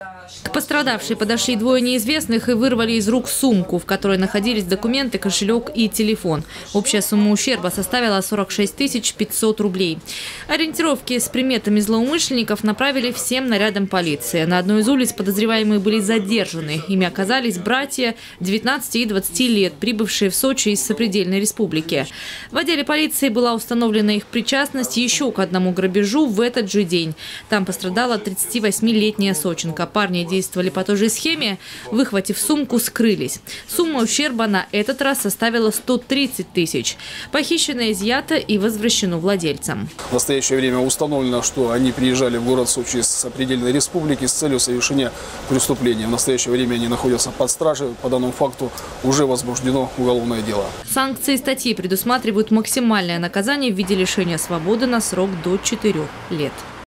К пострадавшей подошли двое неизвестных и вырвали из рук сумку, в которой находились документы, кошелек и телефон. Общая сумма ущерба составила 46 500 рублей. Ориентировки с приметами злоумышленников направили всем нарядам полиции. На одной из улиц подозреваемые были задержаны. Ими оказались братья 19 и 20 лет, прибывшие в Сочи из сопредельной республики. В отделе полиции была установлена их причастность еще к одному грабежу в этот же день. Там пострадала 38-летняя сочинка. Парни действовали по той же схеме, выхватив сумку, скрылись. Сумма ущерба на этот раз составила 130 тысяч. Похищенное изъято и возвращено владельцам. В настоящее время установлено, что они приезжали в город Сочи из сопредельной республики с целью совершения преступления. В настоящее время они находятся под стражей. По данному факту уже возбуждено уголовное дело. Санкции статьи предусматривают максимальное наказание в виде лишения свободы на срок до 4 лет.